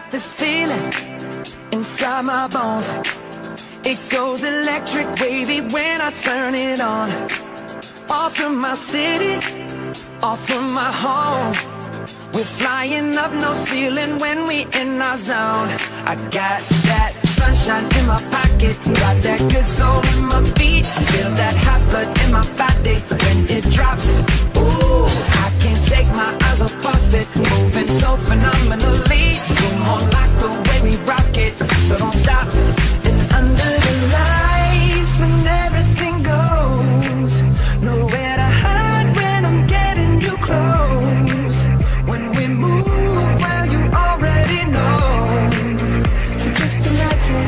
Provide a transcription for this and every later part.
got this feeling inside my bones. It goes electric wavy when I turn it on. Off from my city, off from my home. We're flying up, no ceiling when we in our zone. I got that sunshine in my pocket, got that good soul in my feet. I feel that hot blood in my body when it drops. Ooh, I can't take my eyes off of it, moving so phenomenally. You're more like the way we rock it, so don't stop. And under the lights when everything goes, nowhere to hide when I'm getting you close. When we move, well, you already know. So just imagine.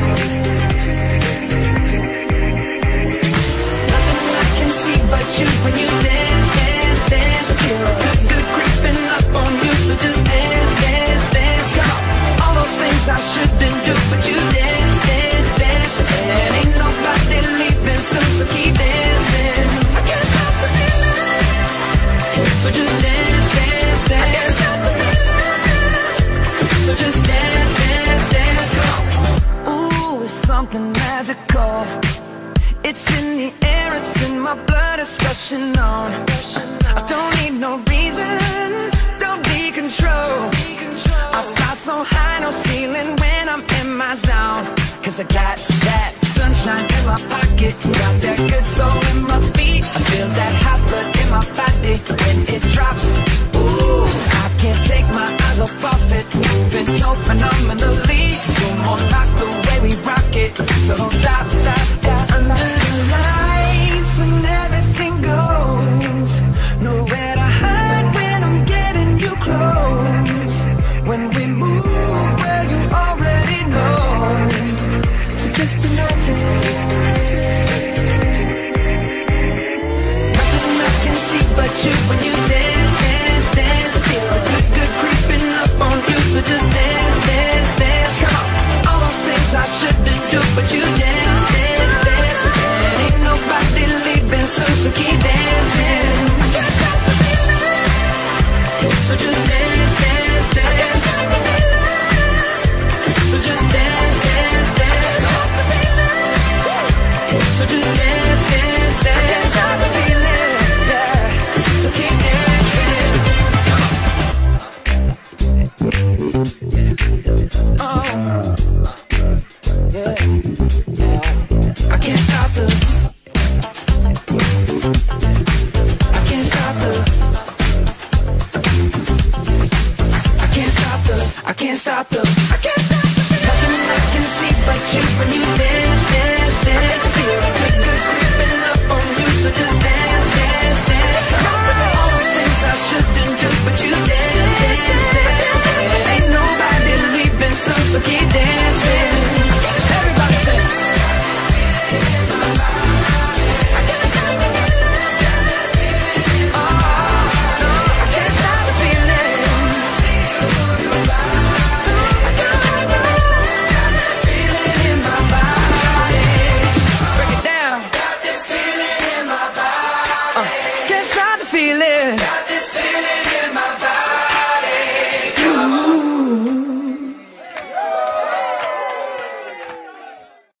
Nothing I can see but you when you dance, dance, dance. Feel good, good creeping up on you. So just dance, dance, dance. Come on. All those things I shouldn't do, but you dance, dance, dance. And ain't nobody leaving soon, so keep dancing. I can't stop the feeling. So just dance, dance, dance. I can't stop the feeling. So just dance, dance, dance. Come on. Ooh, it's something magical. It's in the air, it's in my blood, it's rushing on. I don't need no reason, don't need control. I fly so high, no ceiling when I'm in my zone. Cause I got that sunshine in my pocket, got that good soul in my feet. I feel that hot blood in my body when it drops. Ooh, I can't take my eyes off of it, moving so phenomenally. You're more like the way we rock it, so don't stop, stop, stop. Under the lights when everything goes, nowhere to hide when I'm getting you close. When we move, well, you already know. So just imagine. Nothing I can see but you when you dance, dance, dance. Feel a good, good creeping up on you. So just dance, dance, dance. Come on. All those things I shouldn't do, but you dance, dance, dance. And ain't nobody leaving soon, so keep dancing.